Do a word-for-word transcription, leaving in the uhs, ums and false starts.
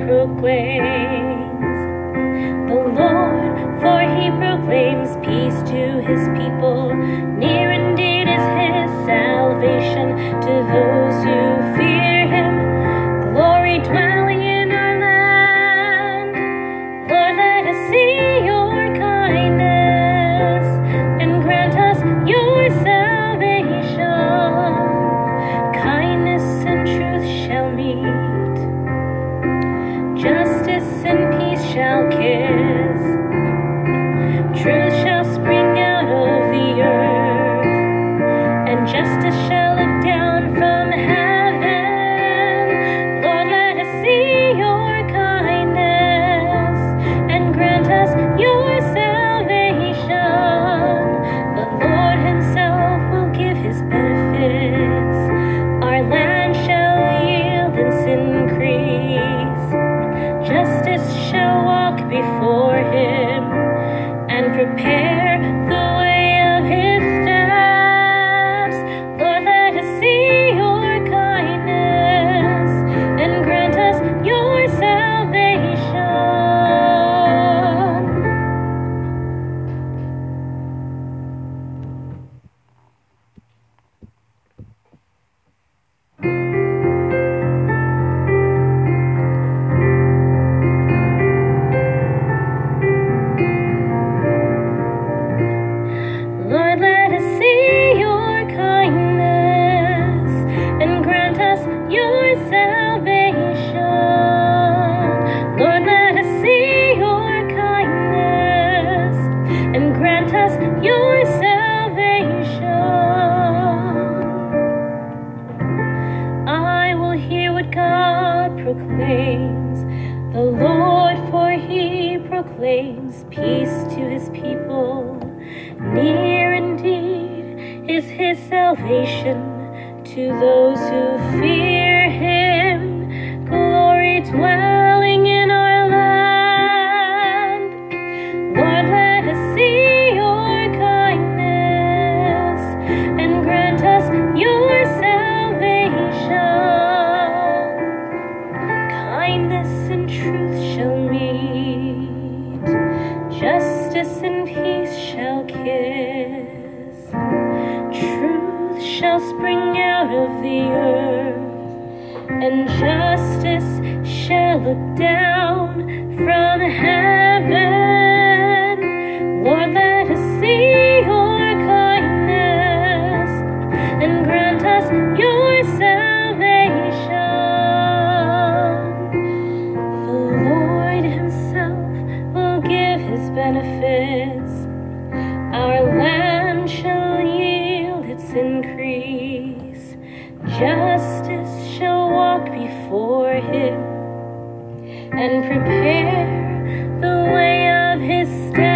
proclaims the Lord, for he proclaims peace to his people. Near indeed is his salvation to those who fear him. Glory dwelling in our land. Lord, let us see your kindness and grant us your salvation. Kindness and truth shall meet, justice and peace shall kiss. Truth shall spring out of the earth, and justice shall look down from heaven. Lord, let us see your kindness and grant us your salvation. The Lord himself will give his benefits. Our land shall yield its increase. Justice shall walk before him and prepare the way of his steps. Lord, let us see your kindness and grant us your salvation. Lord, let us see your kindness and grant us your salvation. Lord, let us see your kindness and grant us your salvation. I will hear what God proclaims, the Lord, for he proclaims peace to his people. Near indeed is his salvation to those who fear him. Glory dwelling in our land. Lord, let us see your kindness and grant us your salvation. Kindness and truth shall meet, justice and peace shall kiss. Truth shall spring out of the earth, and justice shall look down from heaven. Lord, let us see your kindness and grant us your salvation. The Lord himself will give his benefits. Our land shall yield its increase. Justice shall walk before him and prepare the way of his steps.